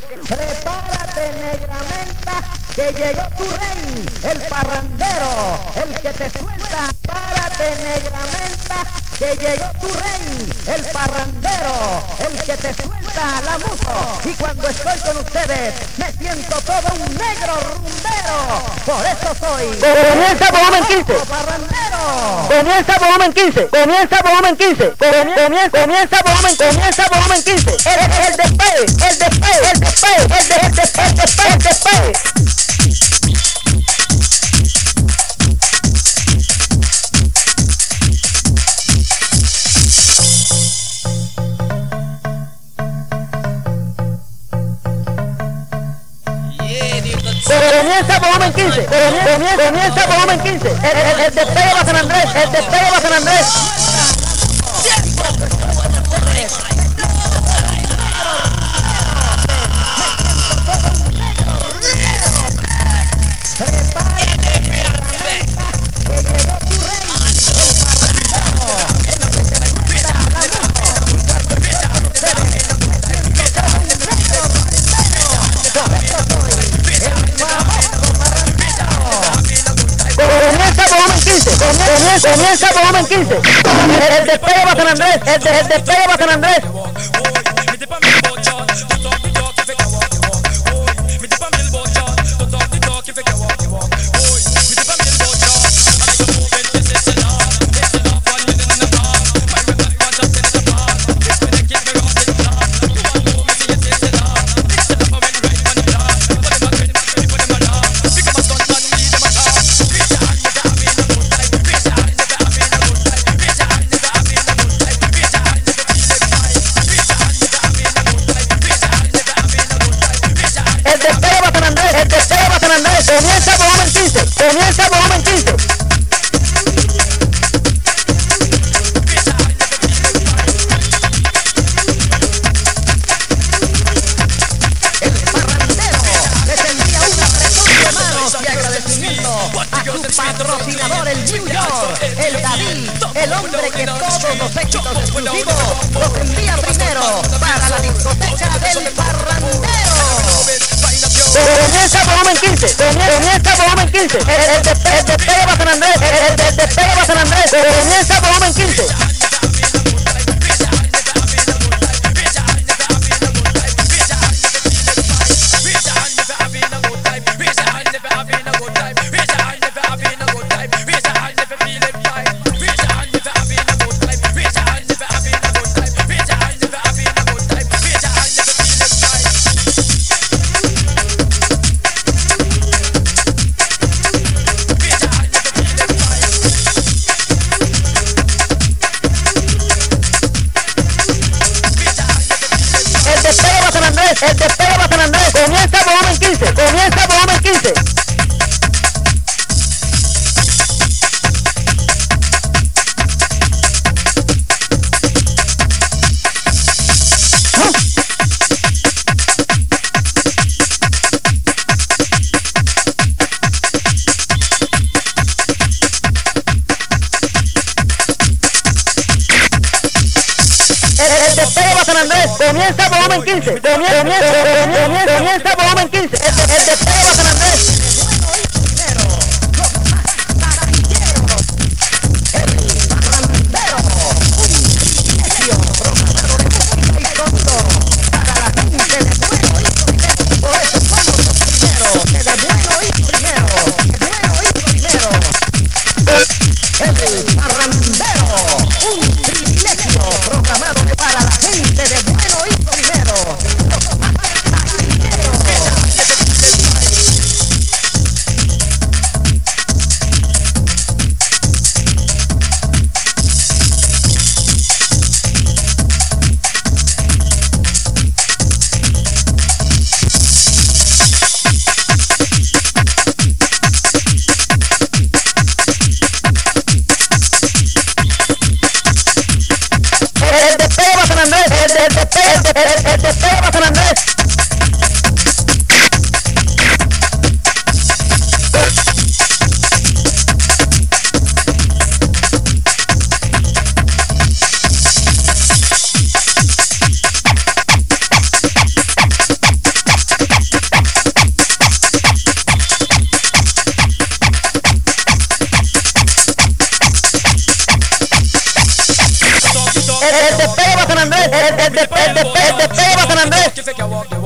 Prepárate, negra menta, que llegó tu rey, el parrandero, el que te suelta. Prepárate, negra menta, que llegó tu rey, el parrandero, el que te suelta la muso. Y cuando estoy con ustedes, me siento todo un negro rumbero. Por eso soy. Comienza volumen 15. Parrandero. Comienza volumen 15. Comienza volumen 15. Comienza volumen 15. El despegue. Comienza volumen 15. Comienza volumen 15. El despegue va a San Andrés. El despegue va a San Andrés. Comienza volumen 15. El despegue va a San Andrés. El despegue va a San Andrés. Comienza volumen 15. El parrandero les envía un apretón de manos y agradecimiento a su patrocinador, el New York, el David, el hombre que todos los éxitos exclusivos los envía primero para la discoteca del parrandero. Comienza volumen 15. Comienza volumen 15. El despegue va a San Andrés. El despegue va a San Andrés. Comienza volumen 15. El despegue va a San Andrés. Comienza volumen 15. Comienza volumen 15. El despegue va a San Andrés. Comienza volumen 15. Comienza volumen 15. El despegue va a San Andrés. Para la gente de bueno y primero. el de San Andrés.